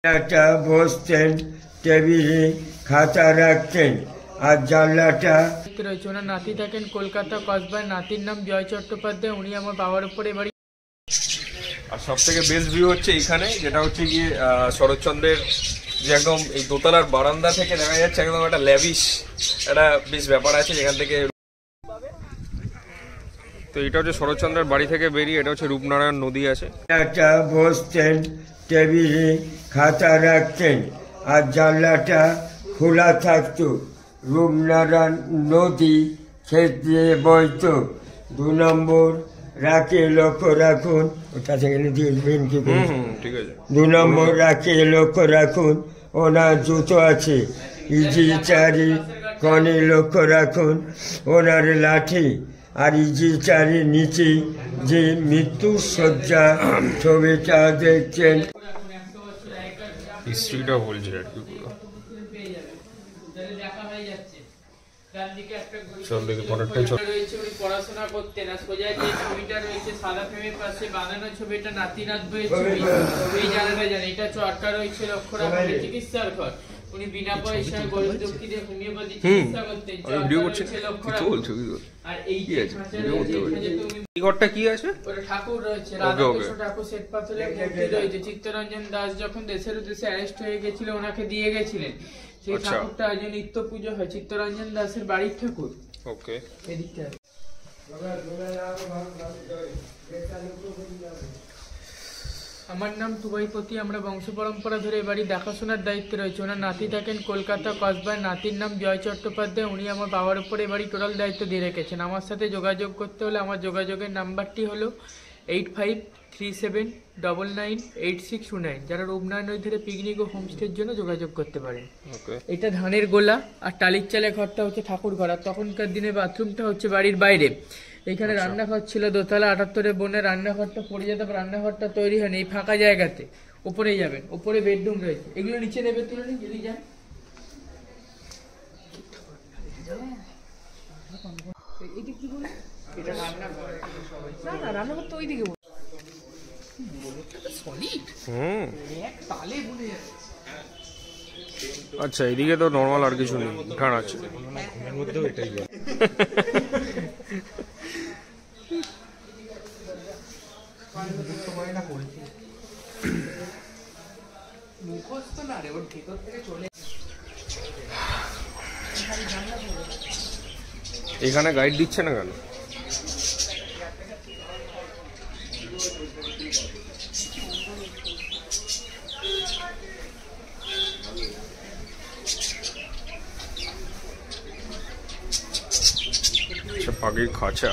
একটা বসতেন, টেবিলে খাতা রাখতেন আর জানলাটা রয়েছে। ওনার নাতি থাকেন কলকাতা কসবায়, নাতির নাম জয় চট্টোপাধ্যায়। উনি আমার বাবার উপরে বাড়ি। আর সব থেকে বেস্ট ভিউ হচ্ছে এখানে, যেটা হচ্ছে গিয়ে শরৎচন্দ্রের যে একদম এই দোতলার বারান্দা থেকে দেখা যাচ্ছে একদম একটা ল্যাভিশ একটা বেশ ব্যাপার আছে যেখান থেকে। তো এটা হচ্ছে শরৎচন্দ্রের বাড়ি থেকে বেরিয়ে এটা হচ্ছে রূপনারায়ণ নদী আছে। একটা বসতেন, টেবিলে খাতা রাখতেন আর জানলাটা খোলা থাকতো। রূপনারায়ণ নদী ক্ষেত্রে বইতো। 2 নম্বর রাকে লক্ষ্য রাখুন, ওটা থেকে দেখবেন কি ঠিক আছে। 2 নম্বর রাকে লক্ষ্য রাখুন, ওনার জুতো আছে। ইজি 4 কনে লক্ষ্য রাখুন, ওনার লাঠি। আর ইজি 4 নিচে যে মৃত্যু শয্যা ছবিটা দেখছেন, হিস্ট্রিটা বলছে আর কি পুরো। পড়াশোনা করতেন। আর সোজা যে ছবিটা রয়েছে সাদা ফ্রেমের পাশে বাঁধানো ছবি, এটা নাতিনাথ বইয়ের ছবি। এই জায়গাটা জানি এটা চটকা রয়েছে লক্ষ্য রাখুন চিকিৎসার ঘর। উনি বিনা পয়সায় গরিব দুঃখীদের হোমিওপ্যাথি চিকিৎসা করতেন। আর এই ঘরটা কি আছে? ঠাকুর রয়েছে, রাধাকৃষ্ণ ঠাকুর শ্বেত পাথরের মূর্তি রয়েছে। চিত্তরঞ্জন দাস যখন দেশের উদ্দেশ্যে অ্যারেস্ট হয়ে গেছিল ওনাকে দিয়ে গেছিলেন। সেই ঠাকুরটা আজ নিত্য পুজো হয়। চিত্তরঞ্জন দাসের বাড়ির ঠাকুর। ওকে, এদিকটা আমার নাম টুবাইপতি। আমরা বংশ পরম্পরা ধরে এবারই দেখাশোনার দায়িত্বে রয়েছে। ওনার নাতি থাকেন কলকাতা কসবায়, নাতির নাম জয় চট্টোপাধ্যায়। উনি আমার বাবার উপরে এবারই টোটাল দায়িত্ব দিয়ে রেখেছেন। আমার সাথে যোগাযোগ করতে হলে আমার যোগাযোগের নাম্বারটি হলো 8537998629। যারা রূপনারায়ণ নদী ধরে পিকনিক ও হোমস্টের জন্য যোগাযোগ করতে পারেন। এটা ধানের গোলা আর টালির চালে ঘরটা হচ্ছে ঠাকুর ঘর। আর তখনকার দিনে বাথরুমটা হচ্ছে বাড়ির বাইরে। এখানে রান্নাঘর ছিল দোতলা। 78-এ বনের রান্নাঘরটা পড়ে যেত, রান্নাঘরটা তৈরি হয়নি। এই ফাঁকা জায়গাতে উপরেই যাবেন, উপরে বেডরুম রয়েছে। এগুলো নিচে নেবে, তুলে নিন যদি যান। এটা কি বলে? এটা রান্নাঘর। না না, রান্নাঘর তো ওইদিকে বলে। আচ্ছা, এদিকে তো নর্মাল আর কিছু নেই, উঠান আছে। এখানে গাইড দিচ্ছে না কেন? পাখির খাঁচা।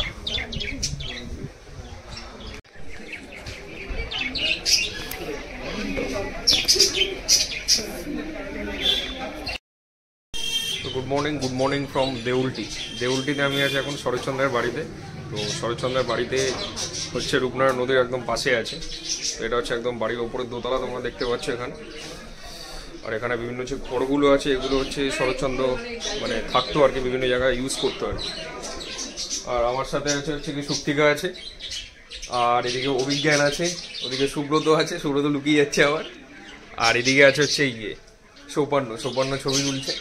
গুড মর্নিং ফ্রম দেউলটিতে আমি আছি এখন শরৎচন্দ্রের বাড়িতে। তো শরৎচন্দ্রের বাড়িতে হচ্ছে রূপনারায়ণ নদীর একদম পাশে আছে। তো এটা হচ্ছে একদম বাড়ির ওপরের দোতলা, তোমরা দেখতে পাচ্ছ এখানে। আর এখানে বিভিন্ন যে ঘরগুলো আছে এগুলো হচ্ছে শরৎচন্দ্র মানে থাকতো আর কি, বিভিন্ন জায়গায় ইউজ করতো আর কি। আর আমার সাথে হচ্ছে কি সুপ্তিকা আছে, আর এদিকে অভিজ্ঞান আছে, ওদিকে সুব্রত আছে, সুব্রত লুকিয়ে যাচ্ছে আবার। আর এদিকে আছে হচ্ছে সৌপর্ণ ছবি তুলছে।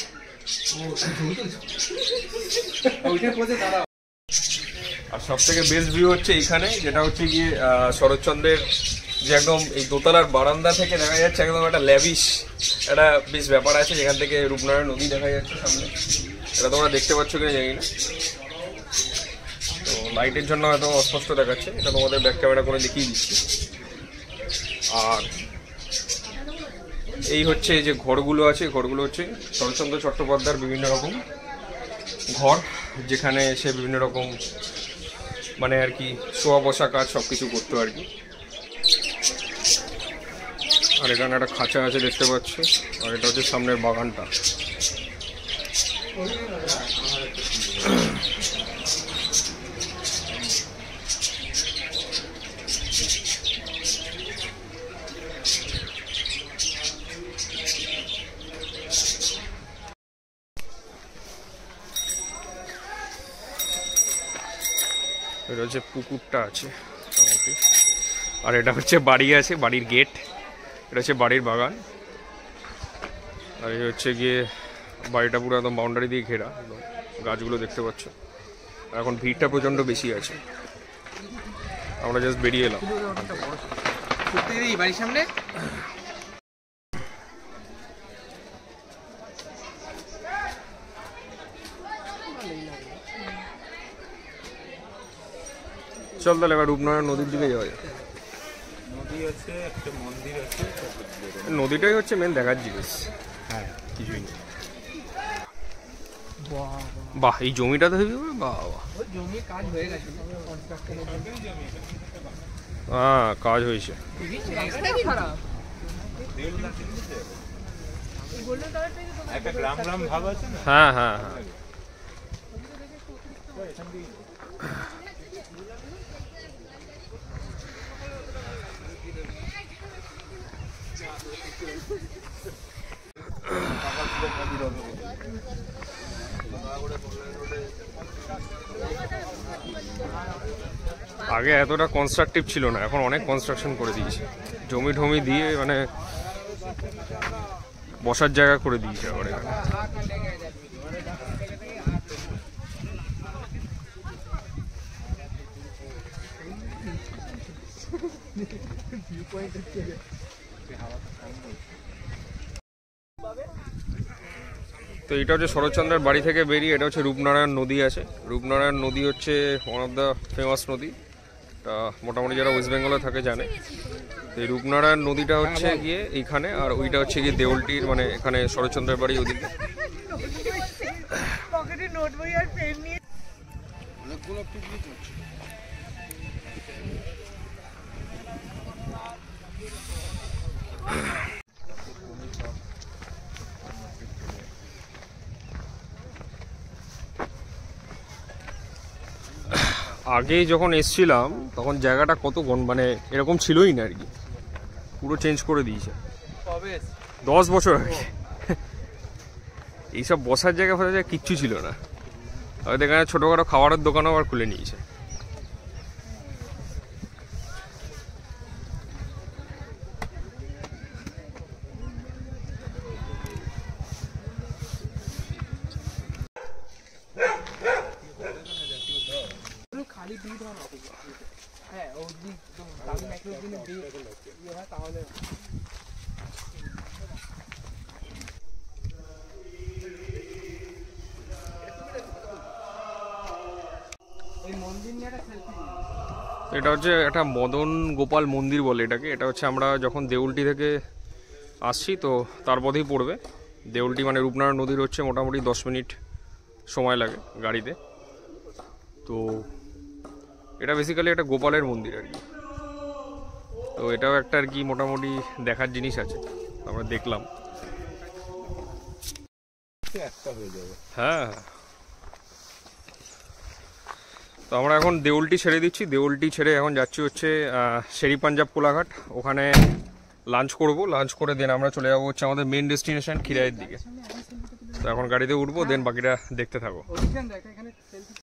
আর সব থেকে বেস্ট ভিউ হচ্ছে এখানে, যেটা হচ্ছে গিয়ে শরৎচন্দ্রের যে একদম এই দোতলার বারান্দা থেকে দেখা যাচ্ছে একদম একটা ল্যাভিশ একটা বেশ ব্যাপার আছে যেখান থেকে রূপনারায়ণ নদী দেখা যাচ্ছে সামনে। এটা তোমরা দেখতে পাচ্ছ কিনা জানি না, তো লাইটের জন্য হয়তো অস্পষ্ট দেখাচ্ছে। এটা তোমাদের ব্যাক ক্যামেরা করে দেখিয়ে দিচ্ছি। আর এই হচ্ছে যে ঘরগুলো আছে, ঘরগুলো হচ্ছে শরৎচন্দ্র চট্টোপাধ্যায়ের বিভিন্ন রকম ঘর, যেখানে সে বিভিন্ন রকম মানে আর কি শোয়া বসা কাজ সব কিছু করতো আর কি। আর এখানে একটা খাঁচা আছে দেখতে পাচ্ছ। আর এটা হচ্ছে সামনের বাগানটা। এটা হচ্ছে পুকুরটা আছে মোটামুটি। আর এটা হচ্ছে বাড়ি আছে, বাড়ির গেট। এটা হচ্ছে বাড়ির বাগান, আর এই হচ্ছে গিয়ে বাড়িটা পুরো একদম বাউন্ডারি দিয়ে ঘেরা, একদম গাছগুলো দেখতে পাচ্ছ। এখন ভিড়টা প্রচণ্ড বেশি আছে, আমরা জাস্ট বেরিয়ে এলাম। বাড়ির সামনে চল তাহলে এবার রূপনারায়ণ নদীর দিকে যাওয়া যায়। নদী আছে, একটা মন্দির আছে, নদীটাই হচ্ছে মেন দেখার জিনিস। হ্যাঁ কিছুই নেই। বাহ, এই জমিটা তো হেবি, বাহ বাহ। জমি কাজ হয়ে গেছে, হ্যাঁ কাজ হয়েছে। একটা গ্রাম গ্রাম ভাব আছে না। হ্যাঁ হ্যাঁ হ্যাঁ, আগে এতটা কনস্ট্রাকটিভ ছিল না, এখন অনেক কনস্ট্রাকশন করে দিয়েছে, জমি ঠমি দিয়ে মানে বসার জায়গা করে দিয়েছে আবার এখানে। তো এটা হচ্ছে শরৎচন্দ্রের বাড়ি থেকে বেরিয়ে এটা হচ্ছে রূপনারায়ণ নদী আছে। রূপনারায়ণ নদী হচ্ছে ওয়ান অফ দ্য ফেমাস নদী, তা মোটামুটি যারা ওয়েস্ট বেঙ্গলে থাকে জানে। তো এই রূপনারায়ণ নদীটা হচ্ছে গিয়ে এইখানে, আর ওইটা হচ্ছে গিয়ে দেউলটির, মানে এখানে শরৎচন্দ্রের বাড়ি ওদিকে। আগে যখন এসছিলাম তখন জায়গাটা কত মানে এরকম ছিলই না আর কি, পুরো চেঞ্জ করে দিয়েছে 10 বছর আগে। এইসব বসার জায়গা ফসার জায়গা কিচ্ছু ছিল না, হয়তো এখানে ছোটোখাটো খাবারের দোকানও আবার খুলে নিয়েছে। এটা হচ্ছে একটা মদন গোপাল মন্দির বলে এটাকে। এটা হচ্ছে আমরা যখন দেউলটি থেকে আসছি তো তার পথেই পড়বে। দেউলটি মানে রূপনারায়ণ নদীর হচ্ছে মোটামুটি 10 মিনিট সময় লাগে গাড়িতে। তো এটা বেসিক্যালি একটা গোপালের মন্দির আর কি। তো এটাও একটা আর কি মোটামুটি দেখার জিনিস আছে, আমরা দেখলাম। হ্যাঁ, তো আমরা এখন দেউলটি ছেড়ে দিচ্ছি। দেউলটি ছেড়ে এখন যাচ্ছি হচ্ছে শেরি পাঞ্জাব কোলাঘাট, ওখানে লাঞ্চ করব। লাঞ্চ করে দেন আমরা চলে যাবো হচ্ছে আমাদের মেন ডেস্টিনেশন খিরাইয়ের দিকে। তো এখন গাড়িতে উঠবো, দেন বাকিটা দেখতে থাকো।